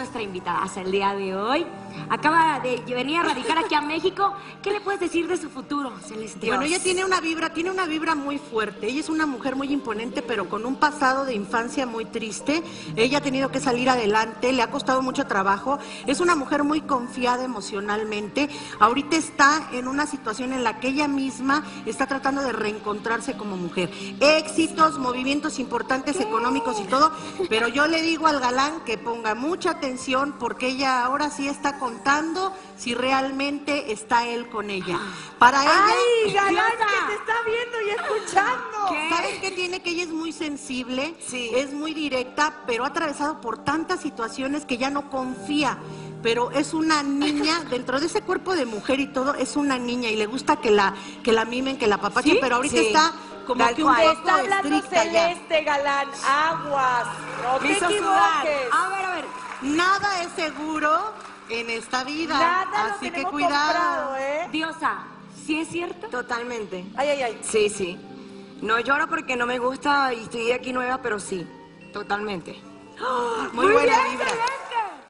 nuestra invitada hasta el día de hoy. Acaba de venir a radicar aquí a México. ¿Qué le puedes decir de su futuro, Celeste? Bueno, ella tiene una vibra muy fuerte. Ella es una mujer muy imponente, pero con un pasado de infancia muy triste. Ella ha tenido que salir adelante, le ha costado mucho trabajo. Es una mujer muy confiada emocionalmente. Ahorita está en una situación en la que ella misma está tratando de reencontrarse como mujer. Éxitos, movimientos importantes económicos y todo, pero yo le digo al galán que ponga mucha atención porque ella ahora sí está contando si realmente está él con ella. Para ella... ¡Ay, galán, que te está viendo y escuchando! ¿Saben qué tiene? Que ella es muy sensible, sí, es muy directa, pero ha atravesado por tantas situaciones que ya no confía. Pero es una niña, dentro de ese cuerpo de mujer y todo, es una niña y le gusta que la mimen, que la apapachen, ¿sí? Pero ahorita está como tal que un cual. poco Está hablando estricta Celeste, galán, aguas, no te equivoques. A ver, nada es seguro en esta vida, Nada así lo que tenemos cuidado. comprado, ¿eh? Diosa, ¿sí es cierto? Totalmente. Ay, ay, ay. Sí, sí. No lloro porque no me gusta y estoy aquí nueva, pero sí, totalmente. Muy buena bien, vibra. Celeste.